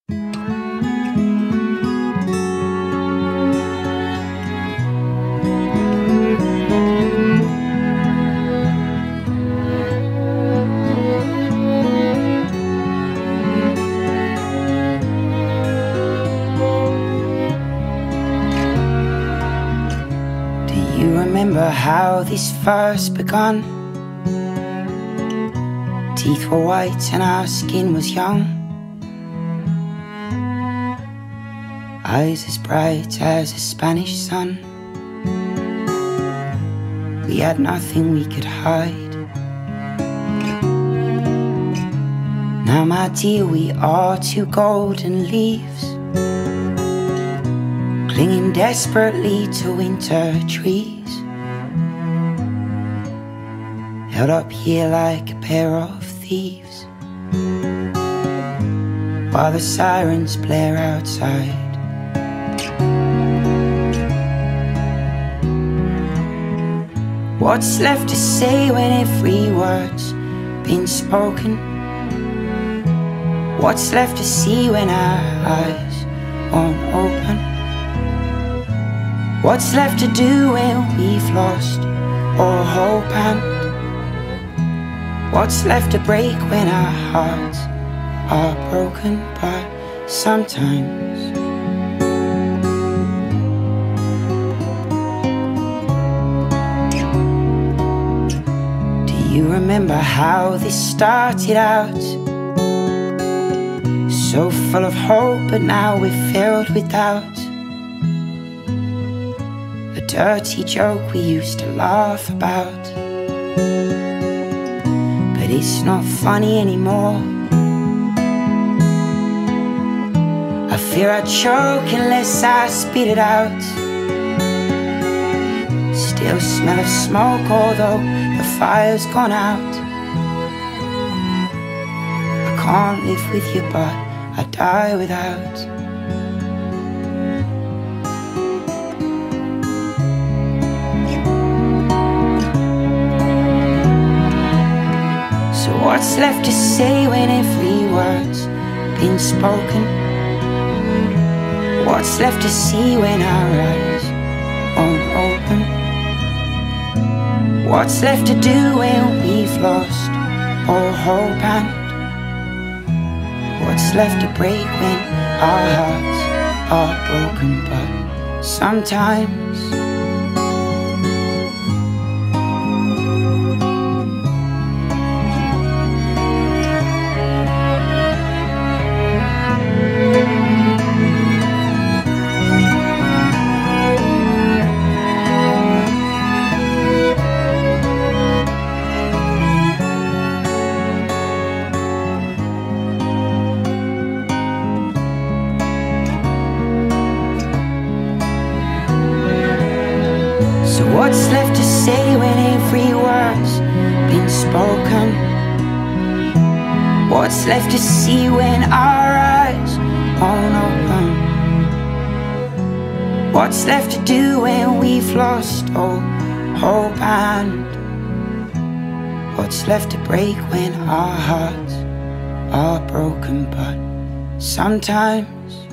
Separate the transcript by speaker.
Speaker 1: You remember how this first begun? Teeth were white and our skin was young, eyes as bright as a Spanish sun. We had nothing we could hide. Now my dear, we are two golden leaves, clinging desperately to winter trees, held up here like a pair of thieves, while the sirens blare outside. What's left to say when every word's been spoken? What's left to see when our eyes won't open? What's left to do when we've lost all hope? And what's left to break when our hearts are broken? But sometimes do you remember how this started out? So full of hope, but now we're filled with doubt. A dirty joke we used to laugh about, but it's not funny anymore. I fear I choke unless I spit it out. Still smell of smoke although the fire's gone out. I can't live with you but I die without. So what's left to say when every word's been spoken? What's left to see when our eyes won't open? What's left to do when we've lost all hope? And what's left to break when our hearts are broken? But sometimes so what's left to say when every word's been spoken? What's left to see when our eyes won't open? What's left to do when we've lost all hope? And what's left to break when our hearts are broken? But sometimes